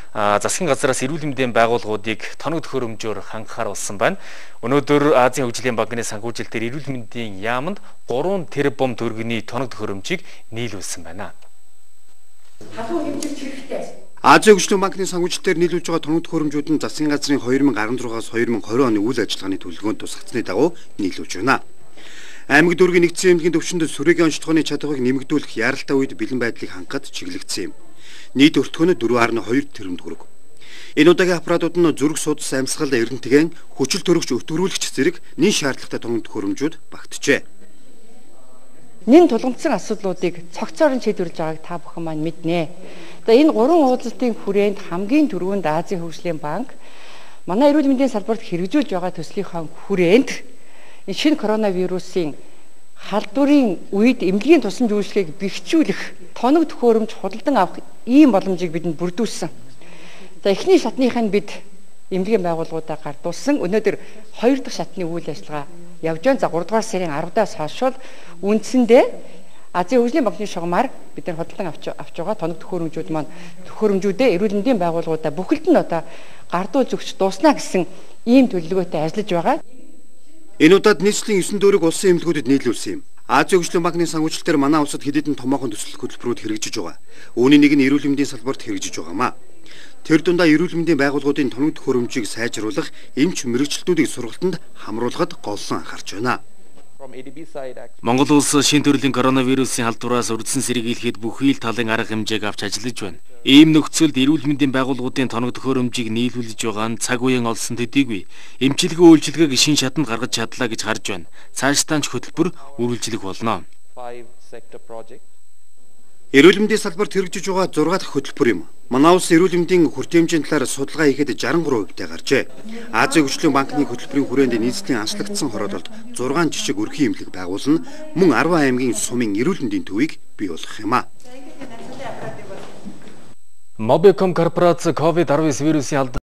засгийн газраас эрүүл мэндийн байгууллагуудыг тоног төхөөрөмжөөр хангахаар болсон байна. Өнөөдөр Азийн хөгжлийн банкны санхүүжилтээр эрүүл мэндийн яамд 3 тэрбум төгрөгийн тоног төхөөрөмжийг нийлүүлсэн байна. Азийн хөгжлийн банкны санхүүжилтээр нийлүүлж байгаа тоног төхөөрөмжүүд нь засгийн газрын 2016-аас 2020 оны үйл ажиллагааны төлөвлөгөөнд тусгацсны дагуу нийлүүлж байна. Аймаг дүүргийн нэгдсэн эмнэлгийн төвчөнд сүрэгийн онцлогооны чадварыг нэмэгдүүлэх яралтай үед бэлэн байдлыг хангахад чиглэгдсэн юм. Нийт өртгөө нь 4.2 тэрбум төгрөг. Энэ удаагийн аппаратууд нь зүрх судас амьсгал эрдэнэтгэн хүчил төрөгч өтгөрүүлэгч зэрэг нэн шаардлагатай тоног төхөөрөмжүүд багтжээ. Нэн тулгымдсан асуудлуудыг цогцоор нь шийдвэрлэж байгааг та бүхэн маань мэднэ. Тэгээ энэ 3 уулзалтын хүрээнд хамгийн түрүүнд Азийн хөгжлийн банк манай эрүүл мэндийн салбарт хэрэгжүүлж байгаа төслийнхаа хүрээнд энэ шинэ коронавирусын халдварын үед эмнэлгийн тусламж үйлчлэгийг бэхжүүлэх тоног төхөөрөмж худалдан авах ийм боломжийг бидэнд бүрдүүлсэн. За эхний шатныхаа бид эмнэлгийн байгууллагуудаа гардуулсан. Өнөөдөр 2 дахь шатны үйл ажиллагаа явж байна. За 3 дугаар сарын 10-аас хойш үндсэндээ Азийн хөгжлийн банкны шугамар бид нар худалдан авч байгаа тоног төхөөрөмжүүдээ эрүүл мэндийн байгууллагуудаа бүхэлд нь одоо гардуулж өгч дуусна гэсэн ийм төлөвлөгөөтэй ажиллаж байгаа. Энэ удаад нийслэлийн 9 дүүрэг улсын эмнэлгүүдэд нийлүүлсэн юм. Азийн хөгжлийн банкны санхүүжилтээр манай улсад хэд хэдэн томоохон төсөл хөтөлбөрүүд хэрэгжиж байгаа. Үүний нэг нь эрүүл мэндийн салбарт хэрэгжиж байгаамаа. Тэр дундаа эрүүл мэндийн байгууллагуудын тоног төхөөрөмжийг сайжруулах, эмч мэрэгчлүүдийг сургалтанд хамруулахад голлон анхаарч байна. Монгол улс шинэ төрлийн коронавирусын халдвараас урьдчилан сэргийлэхэд бүхий л талын арга хэмжээг авч ажиллаж байна. Ийм нөхцөлд эрүүл мэндийн байгууллагуудын тоног төхөөрөмжийг нийлүүлж байгаа нь цаг уян олсон төдийгүй эмчилгээ үйлчилгээг шин шатанд гаргаж чадлаа гэж харж байна. Цаашдаа ч хөтөлбөр үргэлжлэх болно. Эрүүл мэндийн салбарт хэрэгжиж байгаа 6 дахь хөтөлбөр юм. Манай улс эрүүл мэндийн хүртээмжийн талаар судалгаа хийхэд 63%-тэй гарчээ. Азийн хөгжлийн банкны хөтөлбөрийн хүрээнд нийслэлийн анхлагдсан хорооололд 6 жижиг өрхийн эмнэлэг байгуулна, мөн 10 аймгийн сумын эрүүл мэндийн төвийг бий болгох юмаа. Mobicom корпорац COVID-19 вирусын